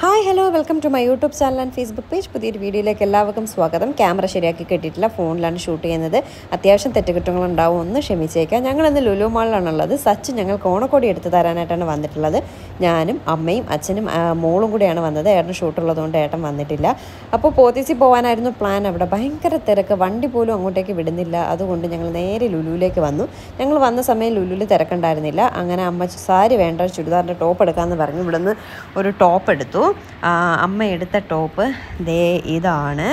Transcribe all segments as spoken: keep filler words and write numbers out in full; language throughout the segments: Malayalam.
Hi, hello, welcome to my YouTube channel and Facebook page. പുതിയൊരു വീഡിയോയിലേക്ക് എല്ലാവർക്കും സ്വാഗതം. ക്യാമറ ശരിയാക്കി കിട്ടിയിട്ടില്ല, ഫോണിലാണ് ഷൂട്ട് ചെയ്യുന്നത്. അത്യാവശ്യം തെറ്റുകുറ്റങ്ങൾ ഉണ്ടാവും, ഒന്ന് ക്ഷമിച്ചേക്കാം. ഞങ്ങൾ ഇന്ന് ലുലു മാളിലാണുള്ളത്. സച്ച് ഞങ്ങൾക്ക് ഓണക്കോടി എടുത്ത് തരാനായിട്ടാണ് വന്നിട്ടുള്ളത്. ഞാനും അമ്മയും അച്ഛനും മോളും കൂടിയാണ് വന്നത്. ഏട്ടൻ ഷൂട്ടുള്ളതുകൊണ്ട് ഏട്ടൻ വന്നിട്ടില്ല. അപ്പോൾ പോത്തീസി പോകാനായിരുന്നു പ്ലാൻ. അവിടെ ഭയങ്കര തിരക്ക്, വണ്ടി പോലും അങ്ങോട്ടേക്ക് വിടുന്നില്ല. അതുകൊണ്ട് ഞങ്ങൾ നേരെ ലുലുവിലേക്ക് വന്നു. ഞങ്ങൾ വന്ന സമയം ലുലുവിൽ തിരക്കുണ്ടായിരുന്നില്ല. അങ്ങനെ അമ്മ സാരി വേണ്ട, ചുരിദാറിൻ്റെ ടോപ്പ് എടുക്കാമെന്ന് പറഞ്ഞു. ഇവിടെ നിന്ന് ഒരു ടോപ്പ് എടുത്തു. അമ്മ എടുത്ത ടോപ്പ് ദേ ഇതാണ്.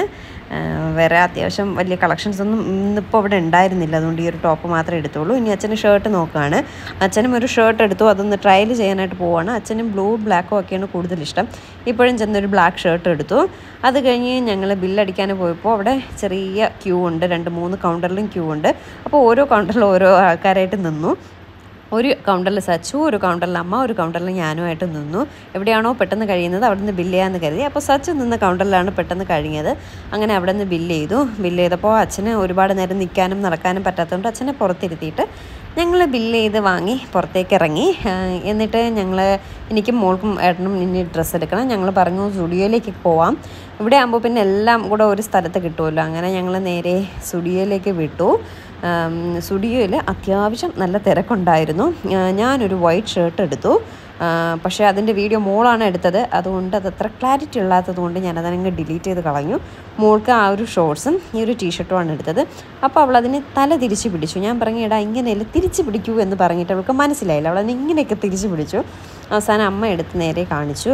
വേറെ അത്യാവശ്യം വലിയ കളക്ഷൻസ് ഒന്നും ഇന്നിപ്പോൾ ഇവിടെ ഉണ്ടായിരുന്നില്ല, അതുകൊണ്ട് ഈ ഒരു ടോപ്പ് മാത്രമേ എടുത്തുള്ളൂ. ഇനി അച്ഛന് ഷർട്ട് നോക്കുകയാണ്. അച്ഛനും ഒരു ഷർട്ട് എടുത്തു, അതൊന്ന് ട്രയൽ ചെയ്യാനായിട്ട് പോവുകയാണ്. അച്ഛനും ബ്ലൂ ബ്ലാക്കും ഒക്കെയാണ് കൂടുതൽ ഇഷ്ടം. ഇപ്പോഴും ചെന്നൊരു ബ്ലാക്ക് ഷർട്ട് എടുത്തു. അത് കഴിഞ്ഞ് ഞങ്ങൾ ബില്ലടിക്കാൻ പോയപ്പോൾ അവിടെ ചെറിയ ക്യൂ ഉണ്ട്, രണ്ട് മൂന്ന് കൗണ്ടറിലും ക്യൂ ഉണ്ട്. അപ്പോൾ ഓരോ കൗണ്ടറിലും ഓരോ ആൾക്കാരായിട്ട് നിന്നു. ഒരു കൗണ്ടറിൽ സച്ചു, ഒരു കൗണ്ടറിൽ അമ്മ, ഒരു കൗണ്ടറിൽ ഞാനുമായിട്ട് നിന്നു. എവിടെയാണോ പെട്ടെന്ന് കഴിയുന്നത് അവിടെ നിന്ന് ബില്ല് ചെയ്യാമെന്ന് കരുതി. അപ്പോൾ സച്ചു നിന്ന കൗണ്ടറിലാണ് പെട്ടെന്ന് കഴിഞ്ഞത്. അങ്ങനെ അവിടെ നിന്ന് ബില്ല് ചെയ്തു. ബില്ല് ചെയ്തപ്പോൾ അച്ഛന് ഒരുപാട് നേരം നിൽക്കാനും നടക്കാനും പറ്റാത്തതുകൊണ്ട് അച്ഛനെ പുറത്തിരുത്തിയിട്ട് ഞങ്ങൾ ബില്ല് ചെയ്ത് വാങ്ങി പുറത്തേക്ക് ഇറങ്ങി. എന്നിട്ട് ഞങ്ങൾ എനിക്കും മോൾക്കും ഏട്ടനും ഇനി ഡ്രസ്സ് എടുക്കണം. ഞങ്ങൾ പറഞ്ഞു സ്റ്റുഡിയോയിലേക്ക് പോവാം, ഇവിടെ ആകുമ്പോൾ പിന്നെ എല്ലാം കൂടെ ഒരു സ്ഥലത്ത് കിട്ടുമല്ലോ. അങ്ങനെ ഞങ്ങൾ നേരെ സ്റ്റുഡിയോയിലേക്ക് വിട്ടു. സ്റ്റുഡിയോയിൽ അത്യാവശ്യം നല്ല തിരക്കുണ്ടായിരുന്നു. ഞാനൊരു വൈറ്റ് ഷർട്ട് എടുത്തു, പക്ഷേ അതിൻ്റെ വീഡിയോ മോളാണ് എടുത്തത്. അതുകൊണ്ട് അത് അത്ര ക്ലാരിറ്റി ഇല്ലാത്തത് കൊണ്ട് ഞാനതങ്ങ് ഡിലീറ്റ് ചെയ്ത് കളഞ്ഞു. മോൾക്ക് ആ ഒരു ഷോർട്സും ഈ ഒരു ടീഷർട്ടുമാണ് എടുത്തത്. അപ്പോൾ അവളതിന് തല തിരിച്ച് പിടിച്ചു. ഞാൻ പറഞ്ഞു ഇടാ ഇങ്ങനെയല്ല തിരിച്ച് പിടിക്കൂ എന്ന് പറഞ്ഞിട്ട് അവൾക്ക് മനസ്സിലായില്ല. അവളതിന് ഇങ്ങനെയൊക്കെ തിരിച്ച് പിടിച്ചു. അവസാനം അമ്മ എടുത്ത് നേരെ കാണിച്ചു.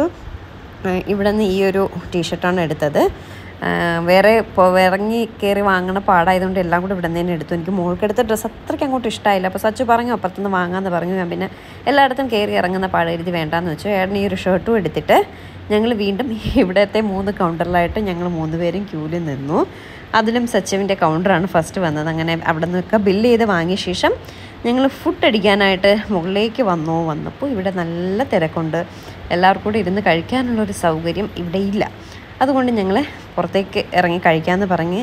ഇവിടെ നിന്ന് ഈ ഒരു ടീഷർട്ടാണ് എടുത്തത്. വേറെ ഇപ്പോൾ ഇറങ്ങി കയറി വാങ്ങണ പാടായതുകൊണ്ട് എല്ലാം കൂടി ഇവിടെ നിന്ന് തന്നെ എടുത്തു. എനിക്ക് മോൾക്കെടുത്ത ഡ്രസ്സ് അത്രയ്ക്ക് അങ്ങോട്ട് ഇഷ്ടമായില്ല. അപ്പോൾ സച്ചു പറഞ്ഞു അപ്പുറത്തുനിന്ന് വാങ്ങാമെന്ന് പറഞ്ഞു. ഞാൻ പിന്നെ എല്ലായിടത്തും കയറി ഇറങ്ങുന്ന പാടെഴുതി വേണ്ടാന്ന് വെച്ചു. ഏട്ടൻ ഈ ഒരു ഷർട്ടും എടുത്തിട്ട് ഞങ്ങൾ വീണ്ടും ഇവിടത്തെ മൂന്ന് കൗണ്ടറിലായിട്ട് ഞങ്ങൾ മൂന്ന് പേരും ക്യൂവിൽ നിന്നു. അതിലും സച്ചുവിൻ്റെ കൗണ്ടറാണ് ഫസ്റ്റ് വന്നത്. അങ്ങനെ അവിടെ നിന്നൊക്കെ ബില്ല് ചെയ്ത് വാങ്ങിയ ശേഷം ഞങ്ങൾ ഫുഡ് അടിക്കാനായിട്ട് മുകളിലേക്ക് വന്നു. വന്നപ്പോൾ ഇവിടെ നല്ല തിരക്കുണ്ട്. എല്ലാവർക്കും കൂടി ഇരുന്ന് കഴിക്കാനുള്ളൊരു സൗകര്യം ഇവിടെ ഇല്ല. അതുകൊണ്ട് ഞങ്ങൾ പുറത്തേക്ക് ഇറങ്ങി കഴിക്കാമെന്ന് പറഞ്ഞ്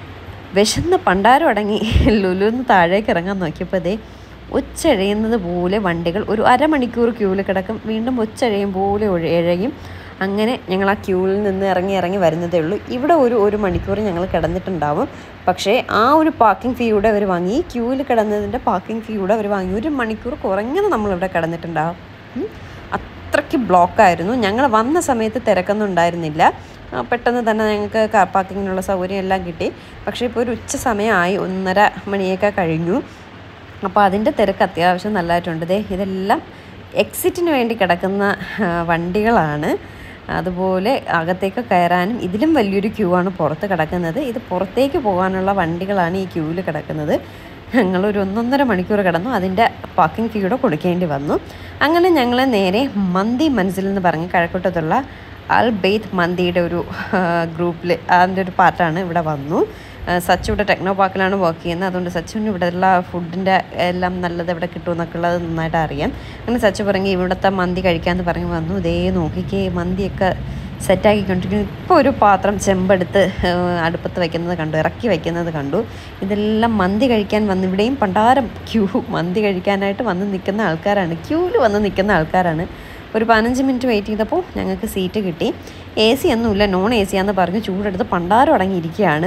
വിശന്ന് പണ്ടാരം അടങ്ങി ലുലുന്ന് താഴേക്ക് ഇറങ്ങാൻ നോക്കിയപ്പോൾ അതേ ഒച്ചഴയുന്നത് പോലെ വണ്ടികൾ ഒരു അരമണിക്കൂർ ക്യൂവിൽ കിടക്കും. വീണ്ടും ഒച്ചഴയും പോലെ ഇഴയും. അങ്ങനെ ഞങ്ങൾ ആ ക്യൂവിൽ നിന്ന് ഇറങ്ങി ഇറങ്ങി വരുന്നതേ ഉള്ളൂ. ഇവിടെ ഒരു ഒരു മണിക്കൂർ ഞങ്ങൾ കിടന്നിട്ടുണ്ടാവും. പക്ഷേ ആ ഒരു പാർക്കിംഗ് ഫീ കൂടെ അവർ വാങ്ങി. ഈ ക്യൂവിൽ കിടന്നതിൻ്റെ പാർക്കിംഗ് ഫീ കൂടെ അവർ വാങ്ങി. ഒരു മണിക്കൂർ കുറഞ്ഞത് നമ്മളിവിടെ കിടന്നിട്ടുണ്ടാവും. അത്രയ്ക്ക് ബ്ലോക്കായിരുന്നു. ഞങ്ങൾ വന്ന സമയത്ത് തിരക്കൊന്നും ഉണ്ടായിരുന്നില്ല. പെട്ടെന്ന് തന്നെ ഞങ്ങൾക്ക് കാർ പാർക്കിങ്ങിനുള്ള സൗകര്യം എല്ലാം കിട്ടി. പക്ഷേ ഇപ്പോൾ ഒരു ഉച്ച സമയമായി, ഒന്നര മണിയൊക്കെ കഴിഞ്ഞു. അപ്പോൾ അതിൻ്റെ തിരക്ക് അത്യാവശ്യം നല്ലതായിട്ടുണ്ട്. ദേ ഇതെല്ലാം എക്സിറ്റിന് വേണ്ടി കിടക്കുന്ന വണ്ടികളാണ്. അതുപോലെ അകത്തേക്ക് കയറാനും ഇതിലും വലിയൊരു ക്യൂ ആണ് പുറത്ത് കിടക്കുന്നത്. ഇത് പുറത്തേക്ക് പോകാനുള്ള വണ്ടികളാണ് ഈ ക്യൂവിൽ കിടക്കുന്നത്. ഞങ്ങളൊരു ഒന്നൊന്നര മണിക്കൂർ കിടന്നു. അതിൻ്റെ പാർക്കിംഗ് ഫീ കൂടെ കൊടുക്കേണ്ടി വന്നു. അങ്ങനെ ഞങ്ങൾ നേരെ മന്തി മനസ്സിൽ എന്ന് പറഞ്ഞ് കഴക്കൂട്ടത്തുള്ള അൽ ബെയ്ത്ത് മന്തിയുടെ ഒരു ഗ്രൂപ്പിൽ അതിൻ്റെ ഒരു പാർട്ടാണ് ഇവിടെ വന്നു. സച്ചു ഇവിടെ ടെക്നോ പാർക്കിലാണ് വർക്ക് ചെയ്യുന്നത്. അതുകൊണ്ട് സച്ചുവിന് ഇവിടെ ഉള്ള ഫുഡിൻ്റെ എല്ലാം നല്ലത് ഇവിടെ കിട്ടുമെന്നൊക്കെ ഉള്ളത് നന്നായിട്ട് അറിയാം. അങ്ങനെ സച്ചു പറഞ്ഞ് ഇവിടുത്തെ മന്തി കഴിക്കാമെന്ന് പറഞ്ഞ് വന്നു. ഇതേ നോക്കിക്കേ മന്തിയൊക്കെ സെറ്റാക്കിക്കൊണ്ടിരിക്കുന്നു. ഇപ്പോൾ ഒരു പാത്രം ചെമ്പെടുത്ത് അടുപ്പത്ത് വയ്ക്കുന്നത് കണ്ടു, ഇറക്കി വയ്ക്കുന്നത് കണ്ടു. ഇതെല്ലാം മന്തി കഴിക്കാൻ വന്ന് ഇവിടെയും പണ്ടാരം ക്യൂ മന്തി കഴിക്കാനായിട്ട് വന്ന് നിൽക്കുന്ന ആൾക്കാരാണ്, ക്യൂവിൽ വന്ന് നിൽക്കുന്ന ആൾക്കാരാണ്. ഒരു പതിനഞ്ച് മിനിറ്റ് വെയിറ്റ് ചെയ്തപ്പോൾ ഞങ്ങൾക്ക് സീറ്റ് കിട്ടി. എ സി ഒന്നുമില്ല, നോൺ എ സി ആണെന്ന് പറഞ്ഞ് ചൂടെടുത്ത് പണ്ടാരം അടങ്ങിയിരിക്കുകയാണ്.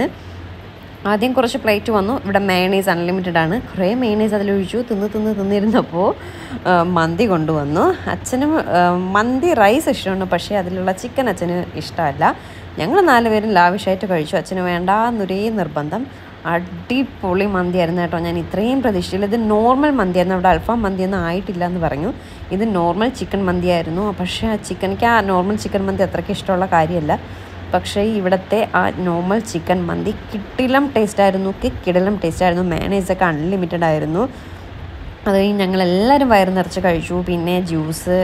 ആദ്യം കുറച്ച് പ്ലേറ്റ് വന്നു. ഇവിടെ മയണൈസ് അൺലിമിറ്റഡ് ആണ്. കുറേ മയണൈസ് അതിലൊഴിച്ചു. തിന്ന് തിന്ന് തിന്നിരുന്നപ്പോൾ മന്തി കൊണ്ടുവന്നു. അച്ഛനും മന്തി റൈസ് ഇഷ്ടമാണ്, പക്ഷേ അതിലുള്ള ചിക്കൻ അച്ഛന് ഇഷ്ടമല്ല. ഞങ്ങൾ നാല് പേരും ലാവിഷായിട്ട് കഴിച്ചു. അച്ഛന് വേണ്ടാന്നൊരേ നിർബന്ധം. അടിപൊളി മന്തിയായിരുന്നു കേട്ടോ. ഞാൻ ഇത്രയും പ്രതീക്ഷിച്ചില്ല. ഇത് നോർമൽ മന്തിയായിരുന്നു. അവിടെ അൽഫാം മന്തിയൊന്നും ആയിട്ടില്ല എന്ന് പറഞ്ഞു. ഇത് നോർമൽ ചിക്കൻ മന്തിയായിരുന്നു. പക്ഷേ ആ ചിക്കനിക്ക് ആ നോർമൽ ചിക്കൻ മന്തി അത്രയ്ക്ക് ഇഷ്ടമുള്ള കാര്യമല്ല. പക്ഷേ ഇവിടുത്തെ ആ നോർമൽ ചിക്കൻ മന്തി കിടിലം ടേസ്റ്റായിരുന്നു. കിടിലം ടേസ്റ്റായിരുന്നു. മയണൈസൊക്കെ അൺലിമിറ്റഡ് ആയിരുന്നു. അത് കഴിഞ്ഞ് ഞങ്ങളെല്ലാവരും വയറ് നിറച്ച് കഴിച്ചു. പിന്നെ ജ്യൂസ്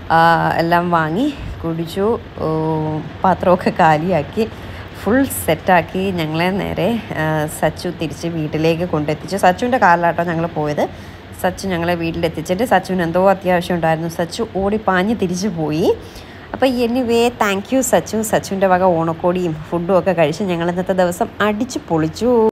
എല്ലാം വാങ്ങി കുടിച്ചു. പാത്രമൊക്കെ കാലിയാക്കി ഫുൾ സെറ്റാക്കി ഞങ്ങളെ നേരെ സച്ചു തിരിച്ച് വീട്ടിലേക്ക് കൊണ്ടെത്തിച്ചു. സച്ചുവിൻ്റെ കാറിലാട്ടോ ഞങ്ങൾ പോയത്. സച്ചു ഞങ്ങളെ വീട്ടിലെത്തിച്ചിട്ട് സച്ചുവിന് എന്തോ അത്യാവശ്യം ഉണ്ടായിരുന്നു. സച്ചു ഓടി പാഞ്ഞ് തിരിച്ചു പോയി. അപ്പോൾ എനിവേ താങ്ക് യു സച്ചു. സച്ചുവിൻ്റെ വക ഓണക്കോടിയും ഫുഡും ഒക്കെ കഴിച്ച് ഞങ്ങൾ ഇന്നത്തെ ദിവസം അടിച്ചു പൊളിച്ചു.